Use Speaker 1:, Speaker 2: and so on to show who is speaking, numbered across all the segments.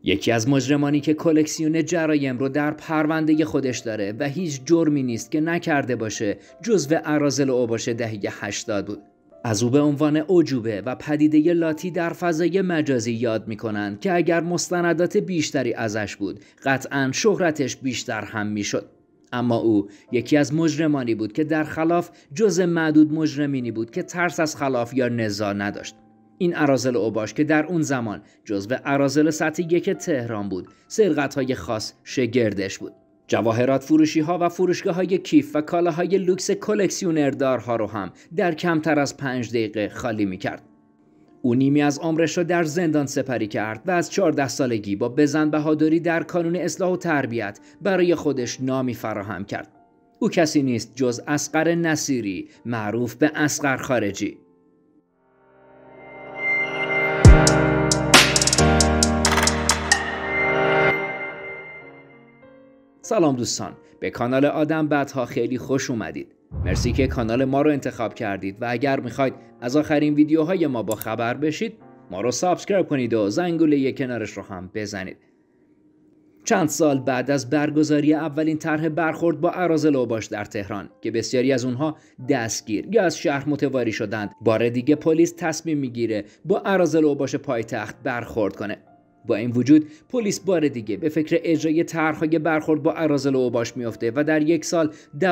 Speaker 1: یکی از مجرمانی که کلکسیون جرایم رو در پرونده خودش داره و هیچ جرمی نیست که نکرده باشه جزو اراذل اوباش دهه 80 بود. از او به عنوان اعجوبه و پدیده لاتی در فضای مجازی یاد میکنن که اگر مستندات بیشتری ازش بود قطعاً شهرتش بیشتر هم میشد. اما او یکی از مجرمانی بود که در خلاف جزء معدود مجرمینی بود که ترس از خلاف یا نزاع نداشت. این اراذل اوباش که در اون زمان جزو اراذل سطح 1 تهران بود، سرقت‌های خاص شگردش بود. جواهرات فروشی ها و فروشگاه های کیف و کالاهای لوکس کلکسیونردارها رو هم در کمتر از 5 دقیقه خالی می کرد. او نیمی از عمرش را در زندان سپری کرد و از 14 سالگی با بزن بهادری در کانون اصلاح و تربیت برای خودش نامی فراهم کرد. او کسی نیست جز اصغر نصیری، معروف به اصغر خارجی. سلام دوستان، به کانال آدم بدها خیلی خوش اومدید. مرسی که کانال ما رو انتخاب کردید و اگر میخواید از آخرین ویدیوهای ما با خبر بشید ما رو سابسکرایب کنید و زنگوله کنارش رو هم بزنید. چند سال بعد از برگزاری اولین طرح برخورد با اراذل اوباش در تهران که بسیاری از اونها دستگیر یا از شهر متواری شدند، بار دیگه پلیس تصمیم میگیره با اراذل اوباش پایتخت برخورد کنه. با این وجود پلیس بار دیگه به فکر اجرای طرح‌های برخورد با اراذل اوباش میفته و در یک سال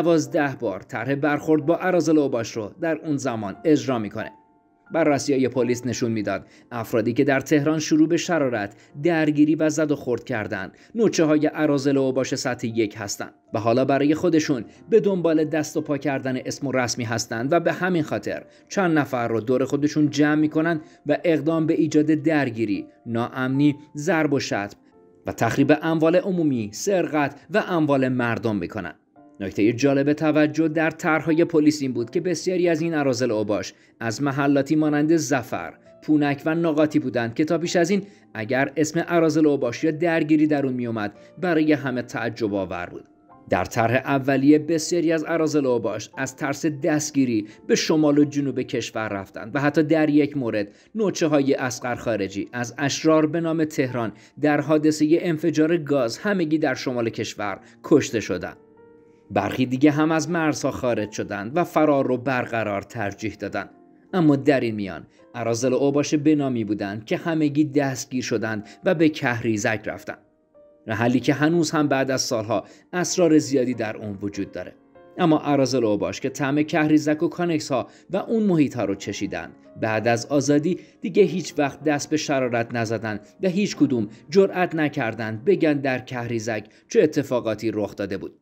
Speaker 1: 12 بار طرح برخورد با اراذل اوباش رو در اون زمان اجرا میکنه. بررسی‌های پلیس نشون میداد افرادی که در تهران شروع به شرارت، درگیری و زد و خورد کردن نوچه‌های اراذل اوباش سطح 1 هستند و حالا برای خودشون به دنبال دست و پا کردن اسم رسمی هستند و به همین خاطر چند نفر رو دور خودشون جمع میکنن و اقدام به ایجاد درگیری، ناامنی، ضرب و شتم و تخریب اموال عمومی، سرقت و اموال مردم میکنن. نکته جالب توجه در طرح‌های پلیس این بود که بسیاری از این اراذل اوباش از محلاتی مانند ظفر، پونک و نقاطی بودند که تا پیش از این اگر اسم اراذل اوباش یا درگیری در اون می اومد برای همه تعجب آور بود. در طرح اولیه بسیاری از اراذل اوباش از ترس دستگیری به شمال و جنوب کشور رفتند و حتی در یک مورد نوچه‌های اصغر خارجی از اشرار به نام تهران در حادثه انفجار گاز همگی در شمال کشور کشته شدند. برخی دیگه هم از مرزها خارج شدند و فرار رو برقرار ترجیح دادند. اما در این میان اراذل اوباش بنامی بودند که همگی دستگیر شدند و به کهریزک رفتند. محلی که هنوز هم بعد از سالها اسرار زیادی در اون وجود داره. اما اراذل اوباش که طعم کهریزک و کانکس ها و اون محیط ها رو چشیدند، بعد از آزادی دیگه هیچ وقت دست به شرارت نزدند و هیچ کدوم جرأت نکردند بگن در کهریزک چه اتفاقاتی رخ داده بود.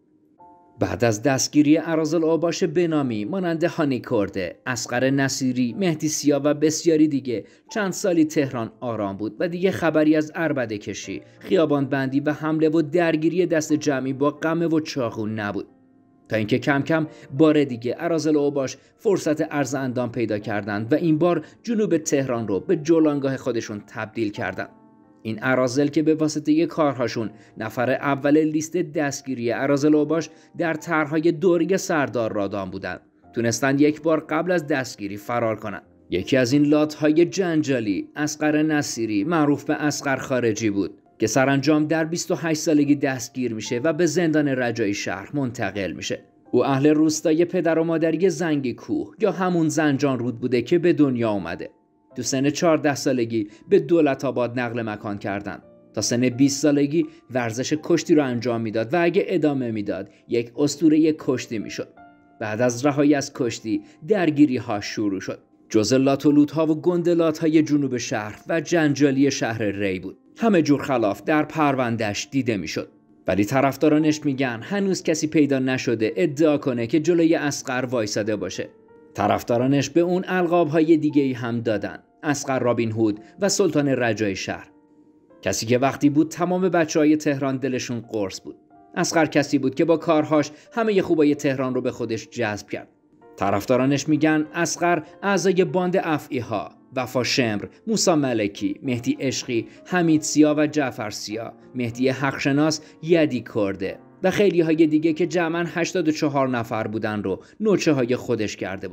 Speaker 1: بعد از دستگیری اراذل اوباش بنامی مانند هانی کرده، اصغر نصیری، مهدی سیا و بسیاری دیگه چند سالی تهران آرام بود و دیگه خبری از عربده کشی، خیابان بندی و حمله و درگیری دست جمعی با قمه و چاقو نبود. تا اینکه کم کم بار دیگه اراذل اوباش فرصت عرض اندام پیدا کردند و این بار جنوب تهران رو به جولانگاه خودشون تبدیل کردند. این اراذل که به واسطه کارهاشون نفر اول لیست دستگیری اراذل اوباش در طرح‌های دوره سردار رادان بودند، تونستند یک بار قبل از دستگیری فرار کنند. یکی از این لات‌های جنجالی اصغر نصیری، معروف به اصغر خارجی بود که سرانجام در 28 سالگی دستگیر میشه و به زندان رجایی شهر منتقل میشه. او اهل روستای پدر و مادری زنگی کوه یا همون زنجان رود بوده که به دنیا اومده. تو سن 14 سالگی به دولت‌آباد نقل مکان کردند. تا سن 20 سالگی ورزش کشتی رو انجام میداد و اگه ادامه میداد یک اسطوره کشتی میشد. بعد از رهایی از کشتی درگیری ها شروع شد. جزء لات و لوت ها و گندلات های جنوب شهر و جنجالی شهر ری بود. همه جور خلاف در پروندهش دیده میشد. ولی طرفدارانش میگن هنوز کسی پیدا نشده ادعا کنه که جلوی اصغر وایساده باشه. طرفدارانش به اون القاب‌های دیگه‌ای هم دادن: اصغر رابین هود و سلطان رجای شهر. کسی که وقتی بود تمام بچه‌های تهران دلشون قرص بود. اصغر کسی بود که با کارهاش همه خوبای تهران رو به خودش جذب کرد. طرفدارانش میگن اصغر اعضای باند افعی‌ها، وفا شمر، موسی ملکی، مهدی عشقی، حمید سیا و جعفر سیا، مهدی حقشناس، یدی کرده و خیلی های دیگه که جمعاً 84 نفر بودن رو نوچه های خودش کرده بود.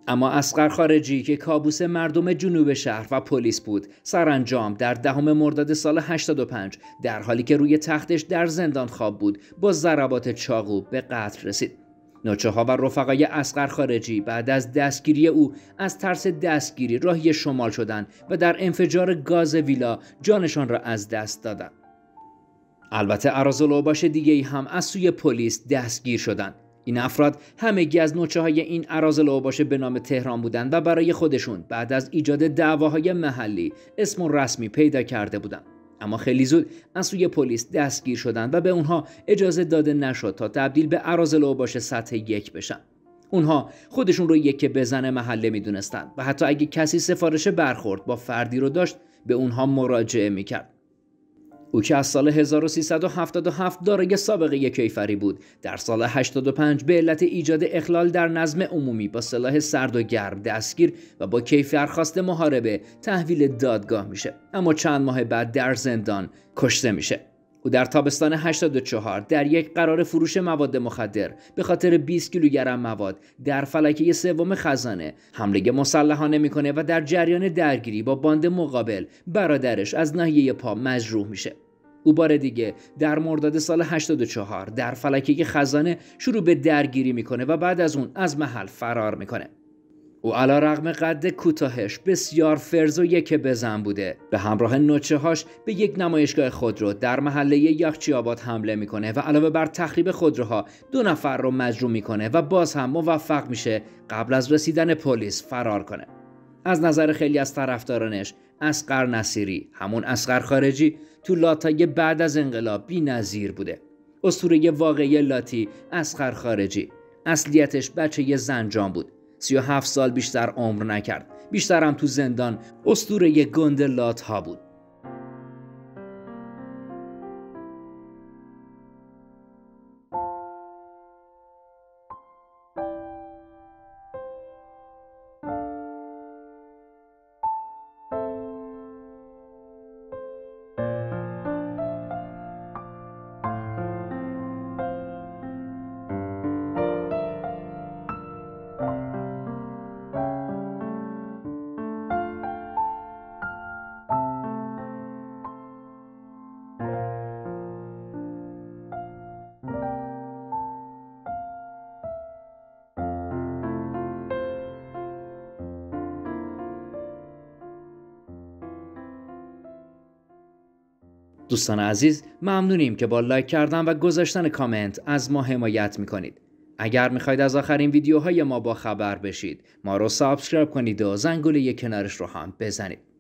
Speaker 1: اما اصغر خارجی که کابوس مردم جنوب شهر و پلیس بود، سرانجام در 10 مرداد سال 85 در حالی که روی تختش در زندان خواب بود، با ضربات چاقو به قتل رسید. نوچه‌ها و رفقای اصغر خارجی بعد از دستگیری او از ترس دستگیری راهی شمال شدند و در انفجار گاز ویلا جانشان را از دست دادند. البته اراذل اوباش دیگه‌ای هم از سوی پلیس دستگیر شدند. این افراد همگی از نوچه‌های این اراذل اوباش به نام تهران بودند و برای خودشون بعد از ایجاد دعواهای محلی اسم رسمی پیدا کرده بودند. اما خیلی زود از سوی پلیس دستگیر شدند و به اونها اجازه داده نشد تا تبدیل به اراذل اوباش سطح 1 بشن. اونها خودشون رو یک بزن محله میدونستند و حتی اگه کسی سفارش برخورد با فردی رو داشت به اونها مراجعه میکرد. او که از سال 1377 دارای سابقه کیفری بود، در سال 85 به علت ایجاد اخلال در نظم عمومی با سلاح سرد و گرم دستگیر و با کیفر خواست محاربه تحویل دادگاه میشه، اما چند ماه بعد در زندان کشته میشه. او در تابستان 84 در یک قرار فروش مواد مخدر به خاطر 20 کیلوگرم مواد در فلکه 3 خزانه حمله مسلحانه میکنه و در جریان درگیری با باند مقابل برادرش از ناحیه پا مجروح میشه. او بار دیگه در مرداد سال 84 در فلکه خزانه شروع به درگیری میکنه و بعد از اون از محل فرار میکنه. او علیرغم قد کوتاهش بسیار فرز و یک بزن بوده. به همراه نوچه‌هاش به یک نمایشگاه خودرو در محله یخچی‌آباد حمله میکنه و علاوه بر تخریب خودروها 2 نفر رو مجروح میکنه و باز هم موفق میشه قبل از رسیدن پلیس فرار کنه. از نظر خیلی از طرفدارانش اصغر نصیری، همون اصغر خارجی، تو لاتای بعد از انقلاب بی‌نظیر بوده. اسطوره واقعی لاتی اصغر خارجی، اصلیتش بچه زنجان بود. 37 سال بیشتر عمر نکرد. بیشتر هم تو زندان اسطوره گنده لات ها بود. دوستان عزیز، ممنونیم که با لایک کردن و گذاشتن کامنت از ما حمایت میکنید. اگر میخواید از آخرین ویدیوهای ما با خبر بشید، ما رو سابسکرایب کنید و زنگوله کنارش رو هم بزنید.